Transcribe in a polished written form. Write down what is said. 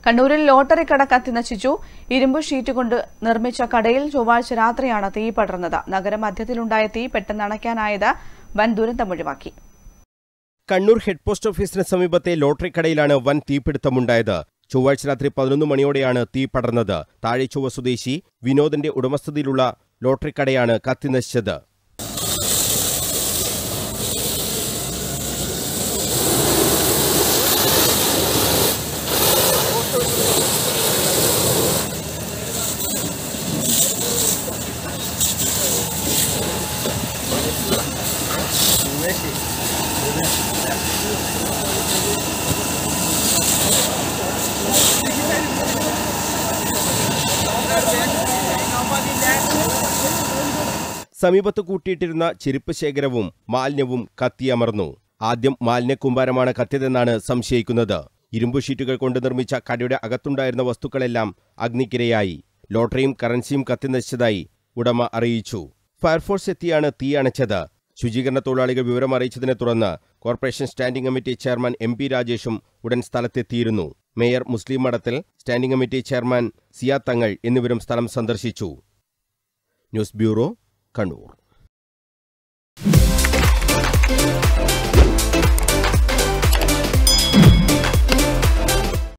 കണ്ണൂരിൽ ലോട്ടറി കട കത്തിനശിച്ചു. ഇരുമ്പ് ഷീറ്റ് കൊണ്ട് നിർമ്മിച്ച കടയിൽ ചൊവ്വാഴ്ച രാത്രിയാണ് തീ പടർന്നത്. നഗരമധ്യത്തിലുണ്ടായ തീ പെട്ടെന്ന് അണയ്ക്കാനായത് വൻ ദുരന്തമൊഴിവാക്കി. കണ്ണൂർ ഹെഡ് പോസ്റ്റ് ഓഫീസിന് സമീപത്തെ ലോട്ടറി കടയിലാണ് വൻ തീപിടുത്തമുണ്ടായത്. ചൊവ്വാഴ്ച രാത്രി 11 മണിയോടെയാണ് തീ പടർന്നത്. താഴെച്ചൊവ്വ സ്വദേശി വിനോദിന്റെ ഉടമസ്ഥതയിലുള്ള ലോട്ടറി കടയാണ് കത്തിനശിച്ചത്. സമീപത്ത് കൂട്ടിയിട്ടിരുന്ന ചെരുപ്പ് ശേഖരവും മാലിന്യവും കത്തിയമർന്നു. ആദ്യം മാലിന്യക്കൂമ്പാരമാണ് കത്തിയതെന്നാണ് സംശയിക്കുന്നത്. ഇരുമ്പു ഷീറ്റുകൾ കൊണ്ട് നിർമ്മിച്ച കടയുടെ അകത്തുണ്ടായിരുന്ന വസ്തുക്കളെല്ലാം അഗ്നിക്കിരയായി. ലോട്ടറിയും കറൻസിയും കത്തിനശിച്ചതായി ഉടമ അറിയിച്ചു. ഫയർഫോഴ്സ് എത്തിയാണ് തീ അണച്ചത്. ശുചീകരണ തൊഴിലാളികൾ വിവരം അറിയിച്ചതിനെ തുടർന്ന് corporation standing committee chairman MP രാജേഷും ഉടൻ സ്ഥലത്തെത്തിയിരുന്നു. മേയർ മുസ്ലിം മഠത്തിൽ, സ്റ്റാൻഡിംഗ് കമ്മിറ്റി ചെയർമാൻ സിയാ തങ്ങൾ എന്നിവരും സ്ഥലം സന്ദർശിച്ചു. News bureau, Kannur.